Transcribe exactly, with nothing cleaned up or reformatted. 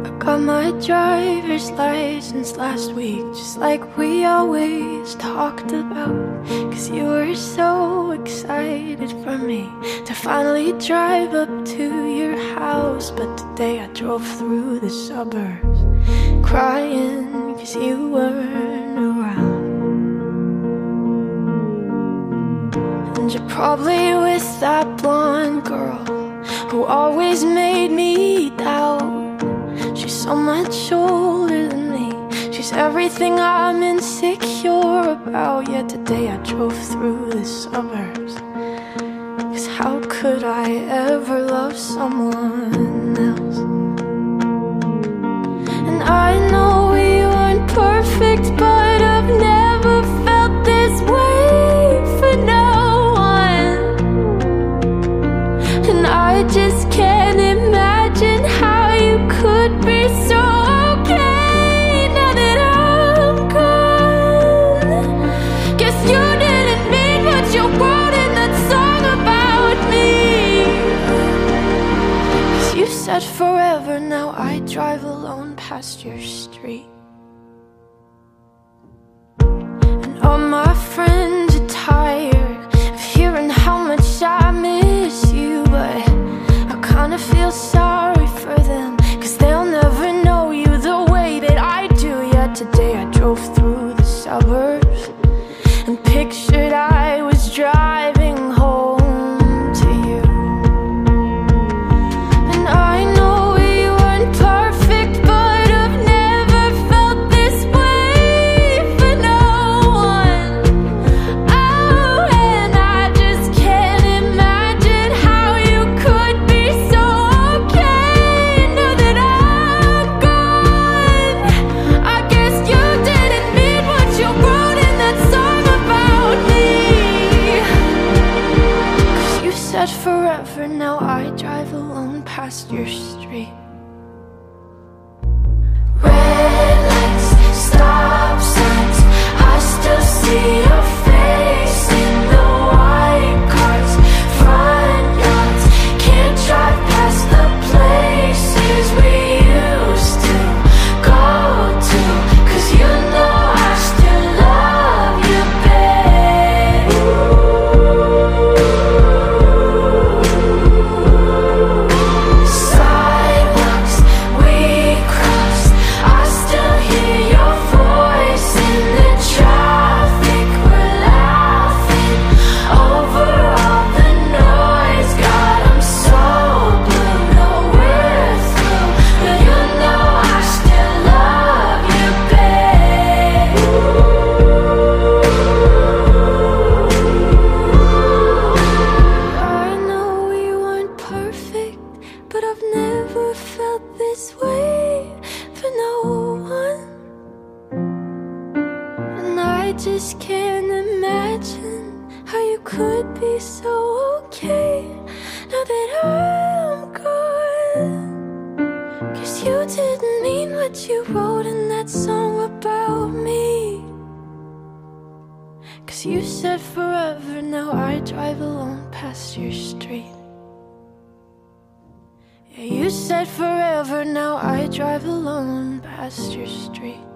Got my driver's license last week, just like we always talked about. Cause you were so excited for me to finally drive up to your house. But today I drove through the suburbs crying cause you weren't around. And you're probably with that blonde girl who always made me doubt. She's so much older than me, she's everything I'm insecure about. Yet today I drove through the suburbs, cause how could I ever love someone else? And I know we weren't perfect, but I've never felt this way for no one. And I just can't imagine how you could be so okay now that I'm gone. Guess you didn't mean what you wrote in that song about me. Cause you said forever, now I drive alone past your street. And all my friends are tired of hearing how much I miss you, but I kinda feel sorry for them, cause they'll never know you the way that I do. Yet today I drove through the suburbs and pictured I was driving home to you. And I know we weren't perfect, but I've never felt this way for no one. Oh, and I just can't imagine how you could be so okay now that I'm gone. I guess you didn't mean what you wrote in that song about me. Cause you said forever, now I drive alone past your street. Red lights, stop signs, I still see your face in the white cars, front yards. Can't drive past the places we used to go to, cause you know I still love you, babe. Sidewalks we crossed, I still hear your voice in the traffic. We're laughing over all the noise. God, I'm so blue, no we're through, but you know I still love you, babe. I know we weren't perfect, but I've never felt this way for no one. And I just can't imagine how you could be so okay now that I'm gone. Cause you didn't mean what you wrote in that song about me. Cause you said forever, now I drive alone past your street. Yeah, you said forever, now I drive alone past your street.